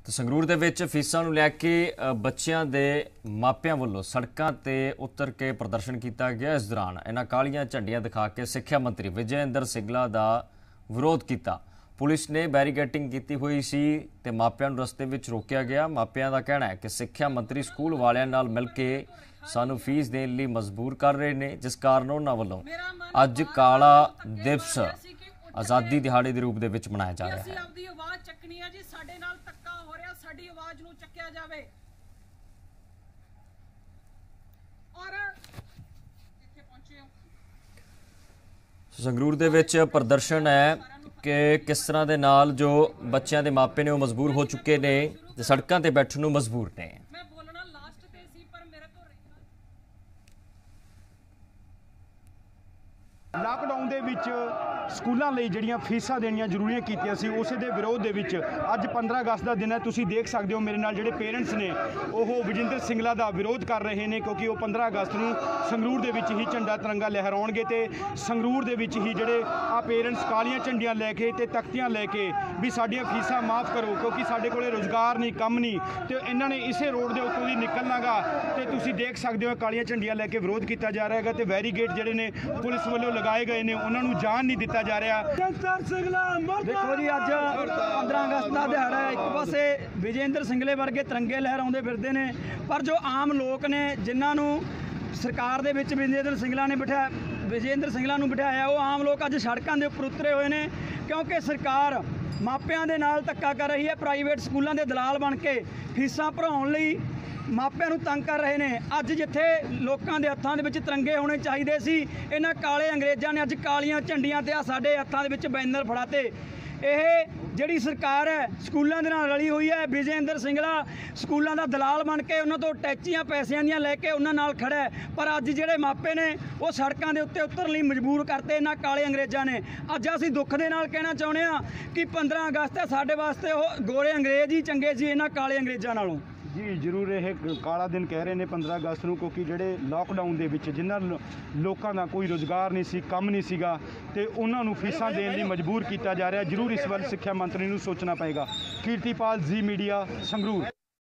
तो संगरूर दे विच फीसां नूं लैके बच्चियां दे मापियां वल्लों सड़कां ते उतर के प्रदर्शन किया गया। इस दौरान इन्हां कालियां झंडियां दिखा के सिक्ख्या मंत्री विजय इंदर सिंगला दा विरोध किया। पुलिस ने बैरीकेडिंग की हुई सी ते मापियां नूं रस्ते विच रोकिया गया। मापियां दा कहना है कि सिक्ख्या मंत्री स्कूल वालियां नाल मिल के सानू फीस देने लई मजबूर कर रहे हैं, जिस कारण उन्हां वल्लों अज काला दिवस आज़ादी दिहाड़े के रूप में मनाया जा रहा है। संगरूर दे विच प्रदर्शन है कि किस तरह के नाल जो बच्चों के मापे ने मजबूर हो चुके ने ते सड़कों ते बैठण नूं मजबूर ने। लॉकडाउन दे विच स्कूलों ਲਈ ਜਿਹੜੀਆਂ ਫੀਸਾਂ ਦੇਣੀਆਂ ਜ਼ਰੂਰੀਆਂ ਕੀਤੀਆਂ ਸੀ, ਉਸੇ ਦੇ ਵਿਰੋਧ ਦੇ ਵਿੱਚ ਅੱਜ 15 ਅਗਸਤ ਦਾ ਦਿਨ ਹੈ। ਤੁਸੀਂ ਦੇਖ ਸਕਦੇ ਹੋ ਮੇਰੇ ਨਾਲ ਜਿਹੜੇ ਪੇਰੈਂਟਸ ਨੇ ਉਹ ਵਿਜੇਂਦਰ ਸਿੰਗਲਾ ਦਾ ਵਿਰੋਧ ਕਰ ਰਹੇ ਨੇ, ਕਿਉਂਕਿ ਉਹ 15 ਅਗਸਤ ਨੂੰ ਸੰਗਰੂਰ ਦੇ ਵਿੱਚ ਹੀ ਝੰਡਾ ਤਿਰੰਗਾ ਲਹਿਰਾਉਣਗੇ ਤੇ ਸੰਗਰੂਰ ਦੇ ਵਿੱਚ ਹੀ ਜਿਹੜੇ ਆ ਪੇਰੈਂਟਸ ਕਾਲੀਆਂ ਝੰਡੀਆਂ ਲੈ ਕੇ ਤੇ ਤਖਤੀਆਂ ਲੈ ਕੇ ਵੀ ਸਾਡੀਆਂ ਫੀਸਾਂ ਮਾਫ ਕਰੋ, ਕਿਉਂਕਿ ਸਾਡੇ ਕੋਲੇ ਰੋਜ਼ਗਾਰ ਨਹੀਂ, ਕੰਮ ਨਹੀਂ, ਤੇ ਇਹਨਾਂ ਨੇ ਇਸੇ ਰੋਡ ਦੇ ਉੱਤੋਂ ਦੀ ਨਿਕਲਣਾਗਾ। ਤੇ ਤੁਸੀਂ ਦੇਖ ਸਕਦੇ ਹੋ ਕਾਲੀਆਂ ਝੰਡੀਆਂ ਲੈ ਕੇ ਵਿਰੋਧ ਕੀਤਾ ਜਾ ਰਿਹਾ ਹੈਗਾ ਤੇ ਬੈਰੀਕੇਡ ਜਿਹੜੇ ਨੇ ਪੁਲਿਸ ਵੱਲੋਂ लगाए गए ने, उन्होंने जान नहीं दिता जा रहा। देखो जी अज 15 अगस्त का दिहाड़ा है, एक पासे विजेंद्र सिंगले वर्गे तिरंगे लहराते फिरते हैं, पर जो आम लोग ने जिन्होंने सरकार दे विच विजेंद्र सिंगला ने बिठाया वो आम लोग अज सड़कों के उपर उतरे हुए हैं, क्योंकि सरकार मापियां दे नाल धक्का कर रही है। प्राइवेट स्कूलों के दलाल बन के फीसां भराउण लई मापिਆਂ ਨੂੰ तंग कर रहे हैं। अज जिथे लोगों के हत्थों के तिरंगे होने चाहिए सी, इन्हां काले अंग्रेज़ों ने अज कालियां झंडियां ते साडे हत्थों के बैनर फड़ाते। यह जिहड़ी सरकार है स्कूलों के नाल रली हुई है, विजय इंदर सिंगला स्कूलों का दलाल बन के उन्होंने तो टैचियां पैसिਆਂ ਦੀਆਂ लैके उन्होंने नाल खड़ा है, पर अज जिहड़े मापे ने वो सड़कों के उत्ते उतरन लई मजबूर करते इन्हां काले अंग्रेज़ों ने। अज असीं दुख दे नाल कहना चाहुंदे हां कि 15 अगस्त है साडे वास्ते वो गोरे अंग्रेज़ ही चंगे सी इन्हां काले अंग्रेज़ों नालों। जी जरूर यह काला दिन कह रहे हैं 15 अगस्त को, क्योंकि जोड़े लॉकडाउन के जिन्होंने लोगों का कोई रोज़गार नहीं सी, काम नहीं सीगा ते उन्होंने फीसां देने लई मजबूर किया जा रहा। जरूर इस वाल सिक्ख्या मंत्री नूं सोचना पएगा। कीर्तिपाल जी मीडिया संगरूर।